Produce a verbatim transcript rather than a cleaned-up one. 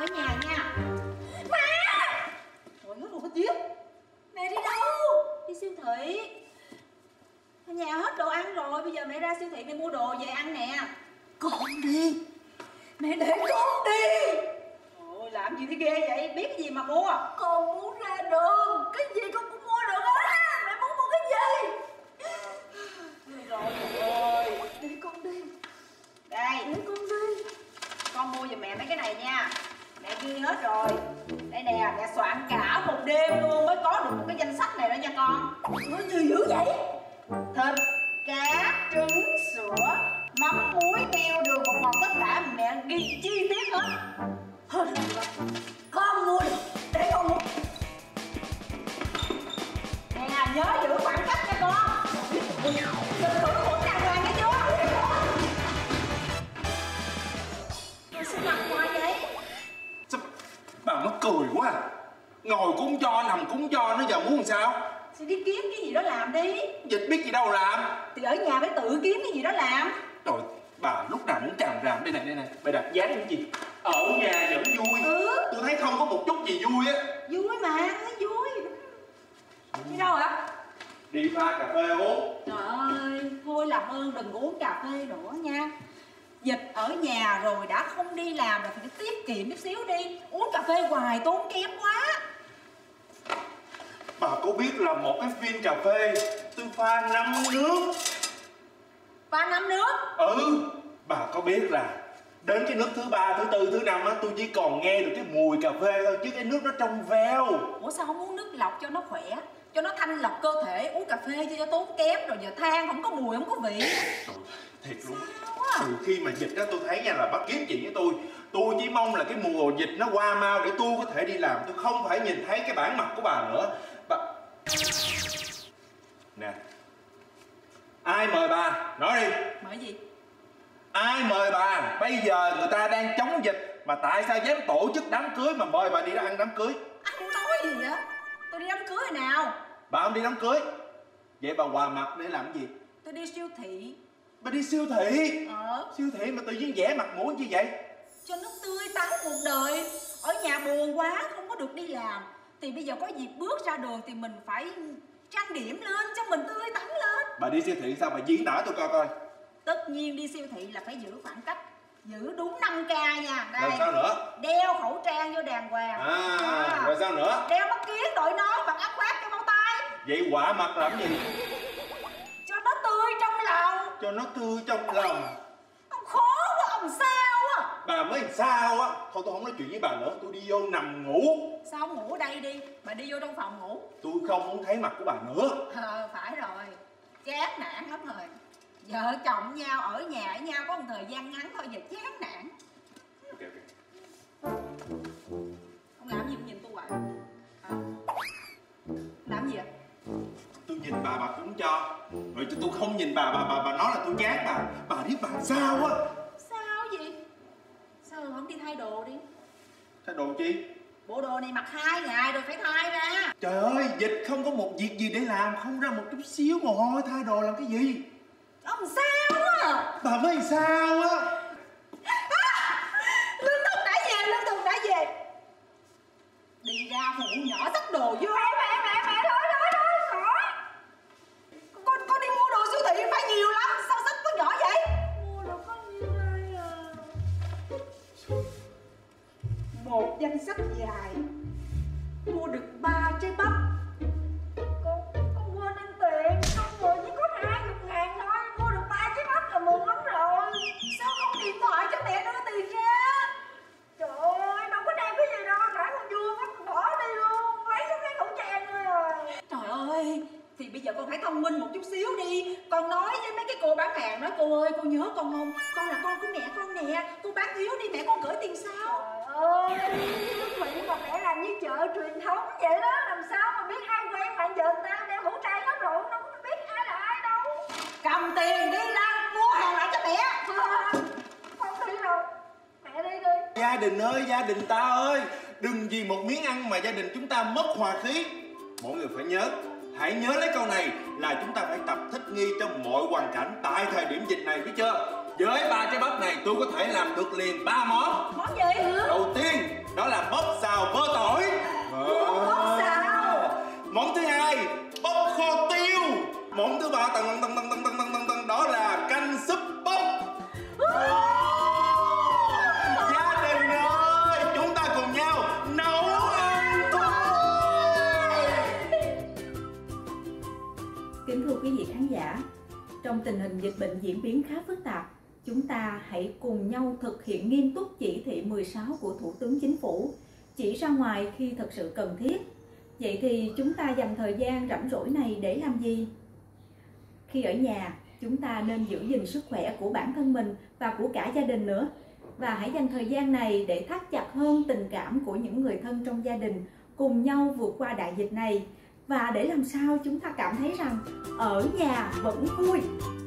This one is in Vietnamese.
ở nhà nha. Má! Trời hết rồi hết vía. Mẹ đi đâu? Đi siêu thị. Ở nhà hết đồ ăn rồi, bây giờ mẹ ra siêu thị mẹ mua đồ về ăn nè. Con đi. Mẹ để con đi. Ôi làm gì thế ghê vậy, biết cái gì mà mua. Con muốn ra đường, cái gì con cũng mua được hết. Mẹ muốn mua cái gì? Rồi ơi, Để con đi. đây Để con đi. con mua giùm mẹ mấy cái này nha. Mẹ ghi hết rồi. Đây nè, mẹ soạn cả một đêm luôn mới có được một cái danh sách này đó nha con. Nói gì dữ vậy? Thịt, cá, trứng, sữa, mắm, muối, tiêu, đường, bột ngọt, tất cả mẹ ghi chi tiết hết. Thôi được rồi. Con mua được. Để con mua. Nè, nhớ giữ khoảng cách nha con. Đừng thử khuẩn đàng hoàng nghe chưa? Con sao mặt ngoài vậy? Sao bà mắc cười quá à. Ngồi cũng không cho, nằm cũng không cho, nó giờ muốn làm sao? Thì đi kiếm cái gì đó làm đi. Dịch biết gì đâu làm. Thì ở nhà phải tự kiếm cái gì đó làm. Trời, bà lúc nào cũng tràm ràm. Đây này, đây này, bà đặt dáng cái gì? Ở nhà vẫn vui. Ừ. Tôi thấy không có một chút gì vui á. Vui mà, thấy vui. Đi đâu hả? Đi pha cà phê uống. Trời ơi, thôi làm ơn đừng uống cà phê nữa nha. Dịch ở nhà rồi đã không đi làm rồi phải tiết kiệm chút xíu đi. Uống cà phê hoài tốn kém quá. Bà có biết là một cái viên cà phê tôi pha năm nước. Pha năm nước. Ừ. Bà có biết là đến cái nước thứ ba, thứ tư, thứ năm á, tôi chỉ còn nghe được cái mùi cà phê thôi, chứ cái nước nó trong veo. Ủa sao không uống nước lọc cho nó khỏe, cho nó thanh lọc cơ thể, uống cà phê cho, cho tốn kém rồi giờ than không có mùi không có vị. Trời, thiệt luôn. Từ khi mà dịch đó tôi thấy nha là bác kiếm chuyện với tôi. Tôi chỉ mong là cái mùa dịch nó qua mau để tôi có thể đi làm. Tôi không phải nhìn thấy cái bản mặt của bà nữa. Bà... Nè, ai mời bà? Nói đi. Mời gì? Ai mời bà? Bây giờ người ta đang chống dịch mà tại sao dám tổ chức đám cưới mà mời bà đi ra ăn đám cưới? Anh nói gì vậy? Tôi đi đám cưới rồi nào? Bà không đi đám cưới. Vậy bà hòa mặt để làm gì? Tôi đi siêu thị. Bà đi siêu thị? Ờ. Siêu thị mà tự nhiên vẽ mặt mũi như vậy? Cho nó tươi tắn cuộc đời. Ở nhà buồn quá không có được đi làm, thì bây giờ có dịp bước ra đường thì mình phải trang điểm lên cho mình tươi tắn lên. Bà đi siêu thị sao bà diễn tả tôi coi coi. Tất nhiên đi siêu thị là phải giữ khoảng cách, giữ đúng năm K nha. Đây. Rồi sao nữa? Đeo khẩu trang vô đàng hoàng. À, à. Rồi sao nữa? Đeo mắt kiếng, đội nón, bằng áo khoác, cái bao tay. Vậy quả mặt làm gì? Cho nó tươi trong lòng. Cho nó tươi trong lòng. Ông khó quá, ông sao á. Bà mới làm sao á. Thôi tôi không nói chuyện với bà nữa. Tôi đi vô nằm ngủ. Sao không ngủ ở đây đi, bà đi vô trong phòng ngủ. Tôi không muốn thấy mặt của bà nữa. Ờ phải rồi, chán nản lắm rồi. Vợ chồng nhau ở nhà với nhau có một thời gian ngắn thôi giờ chán nản. Ok ok. Ông làm gì mà nhìn tôi hoài hả? Làm gì vậy? Tôi nhìn bà bà cũng cho. Rồi tôi không nhìn bà bà bà bà nói là tôi chán bà. Bà biết bà sao á. Sao gì? Sao không đi thay đồ đi? Thay đồ chi? Bộ đồ này mặc hai ngày rồi phải thay ra. Trời ơi, dịch không có một việc gì để làm, không ra một chút xíu mồ hôi, thay đồ làm cái gì? Ông sao á? Bà mới sao á? À, Lương Thực đã về, Lương Thực đã về. Đi ra phụ nhỏ xách đồ vô. Mẹ mẹ mẹ mẹ thôi thôi thôi khỏi. Con con đi mua đồ siêu thị phải nhiều lắm, sao xách có nhỏ vậy? Mua được có nhiêu đây à? Một danh sách dài, mua được ba trái bắp. Con con quên ăn tiền, con người chỉ có hai mươi ngàn thôi, mua được ba trái bắp là mừng lắm rồi. Sao không điện thoại cho mẹ đưa tiền ra? Trời ơi, đâu có đem cái gì đâu, cả con vuông á, con bỏ đi luôn, lấy cái khẩu trang thôi à. Trời ơi, thì bây giờ con phải thông minh một chút xíu đi. Con nói với mấy cái cô bán hàng đó, cô ơi cô nhớ con không? Con là con của mẹ con nè, cô bán thiếu đi mẹ con gửi tiền sau. Trời ơi, quý vị mà mẹ làm như chợ truyền thống vậy đó, làm sao mà biết ai quen bạn giờ người ta đeo khẩu trang hết rồi, đâu có biết ai là ai đâu. Cầm tiền đi ra mua hàng lại cho mẹ. Không đi đâu, mẹ đi đi. Gia đình ơi, gia đình ta ơi, đừng vì một miếng ăn mà gia đình chúng ta mất hòa khí. Mọi người phải nhớ, hãy nhớ lấy câu này là chúng ta phải tập thích nghi trong mọi hoàn cảnh tại thời điểm dịch này, biết chưa? Với ba trái bắp này tôi có thể làm được liền ba món. Món gì? Đầu tiên đó là bắp xào bơ tỏi. Bắp xào. Món thứ hai bắp kho tiêu. Món thứ ba tầng tầng tầng tầng tầng tầng tầng tầng đó là canh súp bắp. Gia đình ơi, chúng ta cùng nhau nấu ăn thôi. Kính thưa quý vị khán giả, trong tình hình dịch bệnh diễn biến khá phức tạp, chúng ta hãy cùng nhau thực hiện nghiêm túc chỉ thị mười sáu của Thủ tướng Chính phủ, chỉ ra ngoài khi thật sự cần thiết. Vậy thì chúng ta dành thời gian rảnh rỗi này để làm gì? Khi ở nhà, chúng ta nên giữ gìn sức khỏe của bản thân mình và của cả gia đình nữa. Và hãy dành thời gian này để thắt chặt hơn tình cảm của những người thân trong gia đình, cùng nhau vượt qua đại dịch này. Và để làm sao chúng ta cảm thấy rằng ở nhà vẫn vui.